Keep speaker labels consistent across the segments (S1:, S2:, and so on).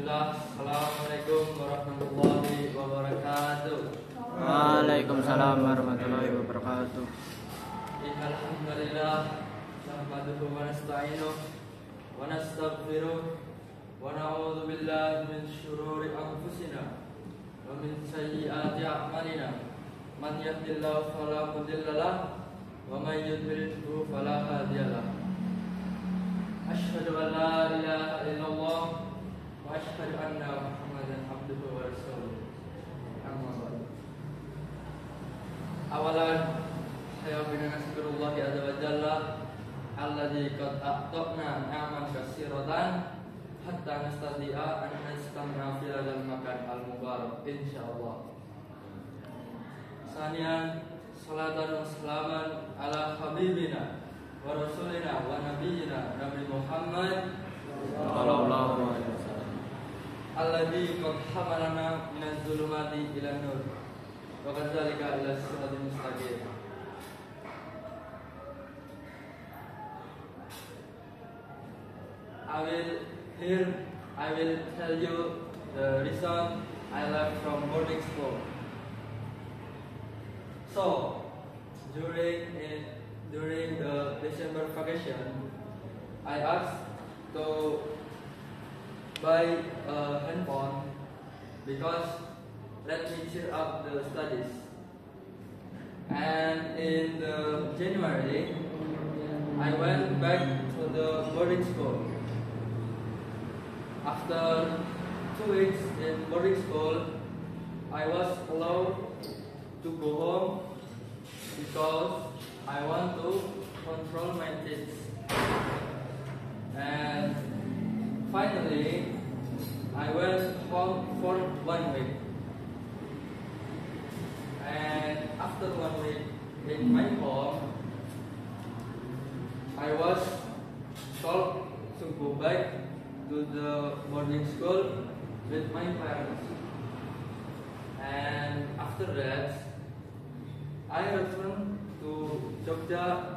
S1: Bismillah. Assalamualaikum warahmatullahi wabarakatuh.
S2: Waalaikumsalam warahmatullahi wabarakatuh.
S1: Alhamdulillah, nahmaduhu wa nasta'inuhu wa nastaghfiruh wa na'udzu billahi min syururi anfusina wa min sayyiati a'malina. Man yahdihillahu fala mudilla lahu wa man yudlilhu fala hadiya lahu. Asyhadu an la ilaha illallah wa asyhadu anna Muhammadan abduhu wa rasuluh. Amma ba'du. Awalan saya bersyukurullah azza wa jalla alladzi qad a'tana ni'aman katsiratan hatta nastati'a an nastam'a fi hadzal makan al-mubarak insyaallah. Sanian salatan wa salaman ala habibina wa rasulina wa nabiyyina Nabi Muhammad sallallahu alaihi wasallam alladzi qad hamalana minaz zulumati ila nur wa kadzalika ila siratal mustaqim. I will tell you the reason I left from boarding school. So during the December vacation, I asked to buy a handphone because let me cheer up the studies. And in the January, I went back to the boarding school. After 2 weeks in boarding school, I was allowed to go home because I want to control my kids. And finally, I went home for 1 week. And after 1 week in my home, I was told to go back to the boarding school with my parents. And after that, I returned to Jogja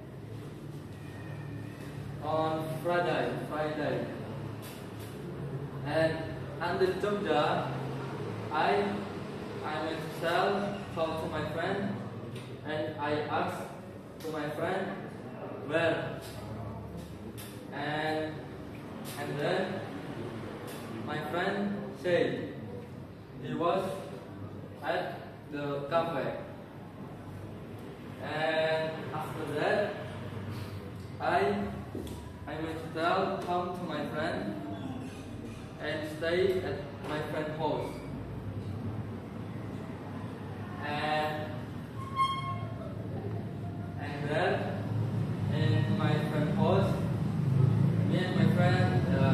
S1: on Friday. And under Jogja, I myself called to my friend and I asked to my friend where. And then my friend said he was at the cafe. And after that, I myself come to my friend and stay at my friend's house. And then in my friend's house, me and my friend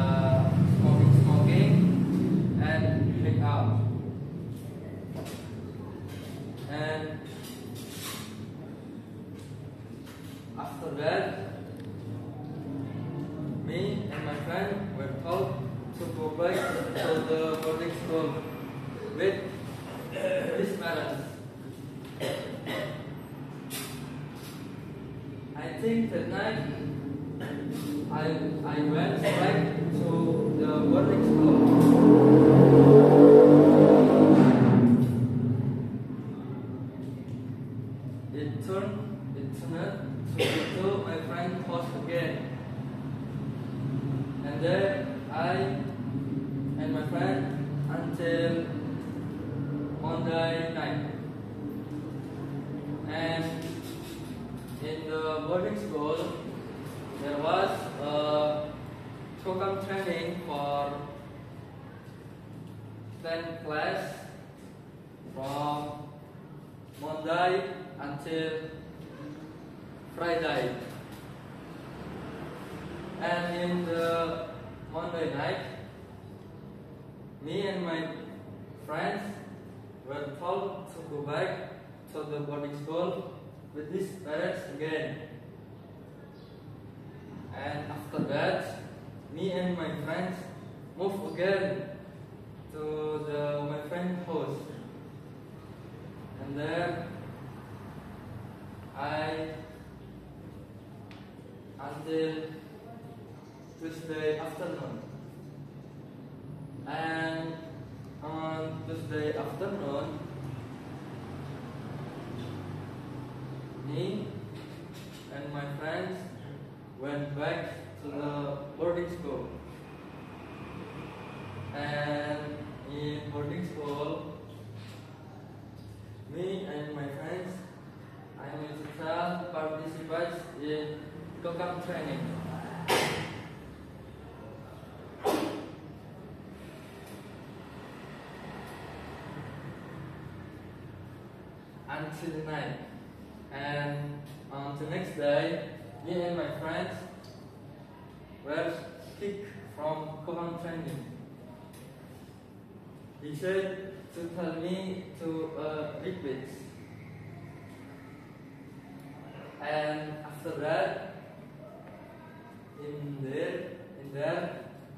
S1: smoking and hang out. And after that, me and my friend were told to go back to the boarding school with his parents. I think that night I went back to the boarding school. It turned to my friend's house again. And then I and my friend until Monday night. And in the boarding school, there was a program training for 10th class from Monday until Friday. And in the Monday night, me and my friends were told to go back to the boarding school with his parents again. And after that, me and my friends moved again to my friend's house. And then until Tuesday afternoon, afternoon, me and my friends went back to the boarding school. And in boarding school, me and my friends, I will participate in Kokam training. Until night. And on the next day, me and my friends were kicked from Kokam training. He said to tell me to repeat. And after that, in there,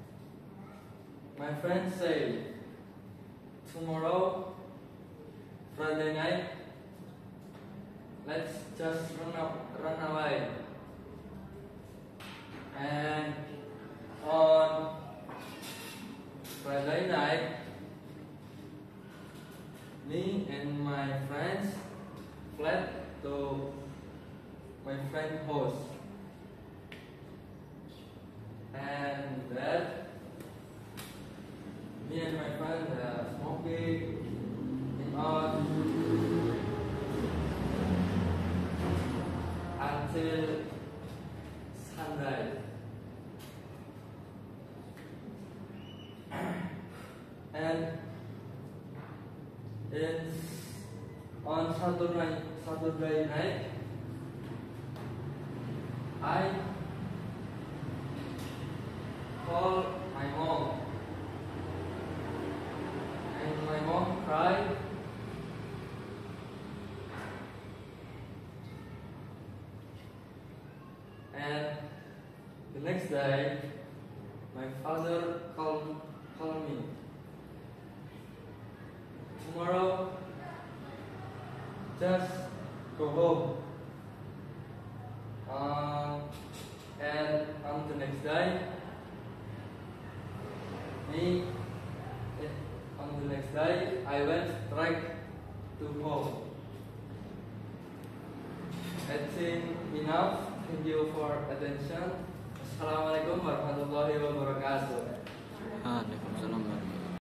S1: my friend said, tomorrow, Friday night, let's just run away. And on Friday night, me and my friends fled to my friend's house. And there, me and my friend smoking and on until sunrise. And on Saturday night, I called my mom, and my mom cried. And the next day, my father called me. Tomorrow, just go home. And on the next day, I went straight to home. I think enough. Thank you for attention. Assalamualaikum warahmatullahi wabarakatuh.
S2: Waalaikumsalam warahmatullahi wabarakatuh.